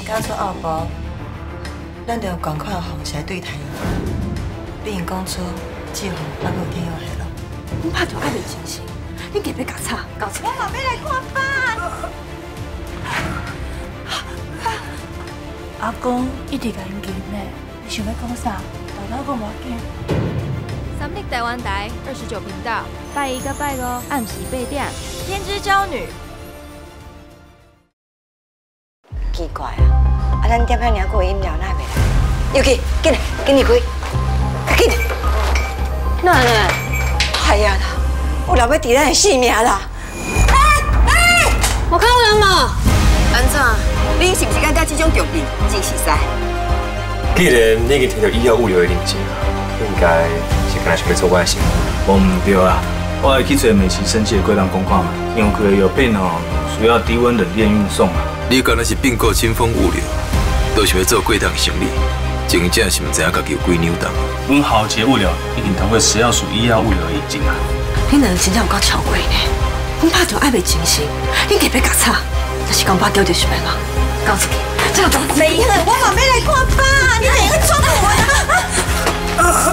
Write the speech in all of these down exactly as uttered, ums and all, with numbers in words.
刚出后部，咱就用同款的方式来对待伊。比因讲出志宏还有天佑下落。 阮拍就爱袂清醒，你隔壁甲吵，搞清。我嘛要来看班。 阿公一直甲因记呢，你想要讲啥？豆豆讲无要紧。 三立台湾台二十九频道，拜一个拜五暗时八点，《天之娇女》。 奇怪啊，啊，咱店遐尔个饮料哪袂来？尤其，紧来，紧离开，紧！哪呢？哎呀啦，有人要治咱的性命啦！哎哎，我靠人嘛！安怎？你是不是敢带这种重病？真是使。 既然你已经摕到医药物流的零件啊，应该是干来想要做我的生活。 哦，唔对啦，我会去找美琪生气的柜台讲看嘛，因为佢的药品哦需要低温冷链运送啊。 你敢若是并购清风物流，都想要做柜台生意，真正是唔知影家己有几扭蛋。 阮豪杰物流已经通过食药署医药物流的引进啊。 你两个真正有够超过呢！阮拍就爱袂清醒，你隔壁甲吵，若是讲把丢就是袂啦。搞出去，这个没了，我嘛要来看班，你等下抓到我呀！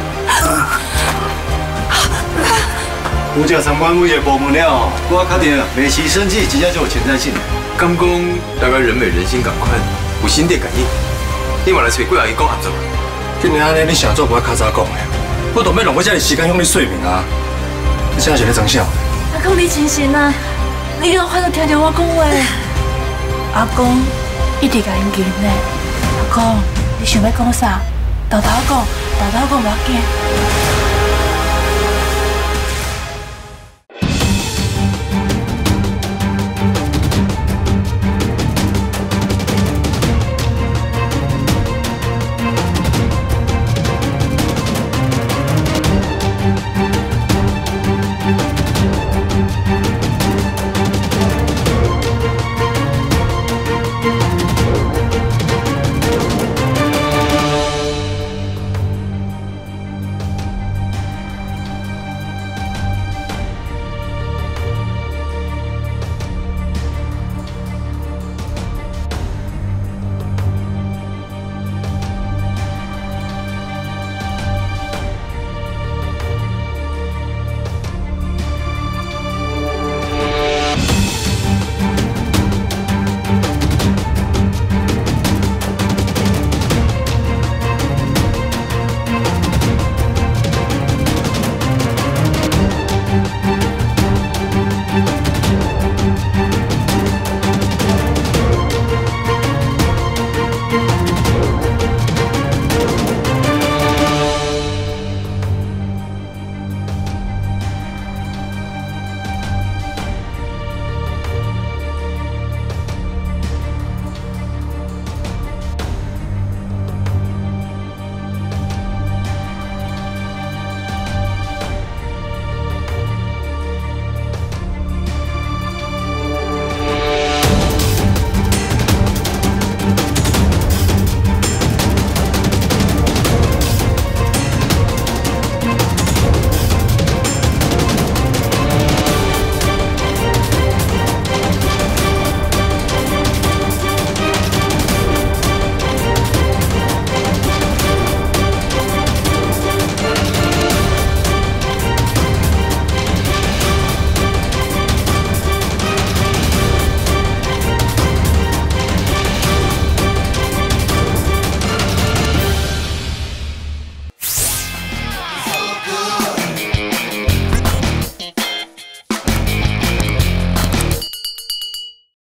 有这参观物业部门了，我确定美琪生计真正就有潜在性。 敢讲大概人美人心共款，有心电感应。你嘛来找几阿姨讲合作。 今年安尼，你想做我较早讲的，我都要浪费这个时间向你说明啊！你现在是咧装笑？ 阿公，你清醒啊！你有法度听着我讲话。阿公一直甲因记呢。阿公，你想要讲啥？豆豆讲，豆豆讲无要紧。